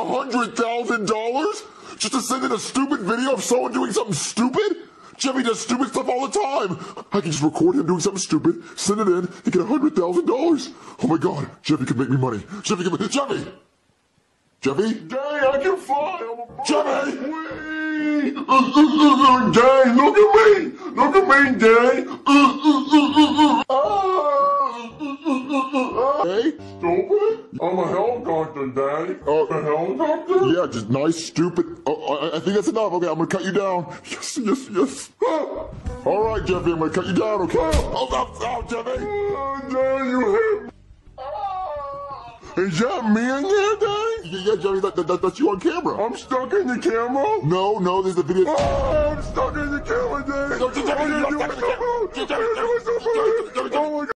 $100,000 just to send in a stupid video of someone doing something stupid? Jeffy does stupid stuff all the time. I can just record him doing something stupid, send it in, and get $100,000. Oh my God, Jeffy can make me money. Jeffy! Jeffy? Dang, I can fly. Jeffy! Dang, look at me. Look at me, Dang. Hey? Stupid? I'm a helicopter, Daddy. A helicopter? Yeah, just nice, stupid. Oh, I think that's enough. Okay, I'm gonna cut you down. Yes. All right, Jeffy, I'm gonna cut you down, okay? Oh, Jeffy! Dang, you hit me. Is that me in there, Daddy? Yeah, Jeffy, that's you on camera. I'm stuck in the camera? No, there's the video. Oh, I'm stuck in the camera, Daddy. Jeffy, you're stuck in the camera. Oh my God.